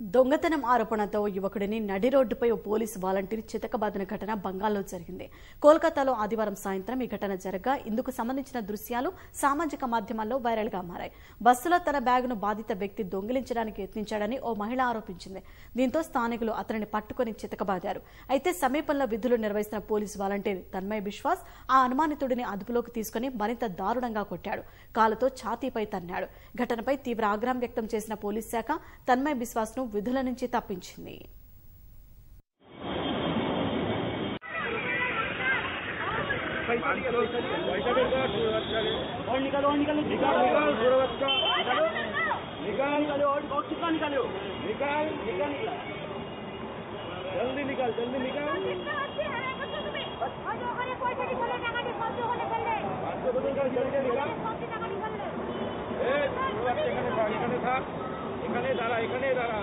దొంగతనం ఆరోపణతో యువకుడిని నడి రోడ్డుపై ఓ పోలీసు వాలంటీర్ చితకబాదిన ఘటన బంగాల్లో జరిగింది. కోల్కతాలో ఆదివారం సాయంత్రం ఈ ఘటన జరగగా ఇందుకు సంబంధించిన దృశ్యాలు సామాజిక మాధ్యమాల్లో వైరల్ గా మారాయి. బస్సులో తన బ్యాగును బాధిత వ్యక్తి దొంగిలించడానికి యత్నించాడని ఓ మహిళ ఆరోపించింది. దీంతో స్థానికులు అతనిని పట్టుకుని చితకబాదారు. అయితే సమీపంలో విధులు నిర్వహిస్తున్న పోలీసు వాలంటీర్ తన్మయ్ బిశ్వాస్ ఆ అనుమానితుడిని అదుపులోకి తీసుకుని మరింత దారుణంగా కొట్టాడు. కాలుతో ఛాతీపై తన్నాడు. ఘటనపై తీవ్ర ఆగ్రహం వ్యక్తం చేసిన పోలీస్ శాఖ తన్మయ్ బిశ్వాస్ ను విధుల నుంచి తప్పించింది. इकने दारा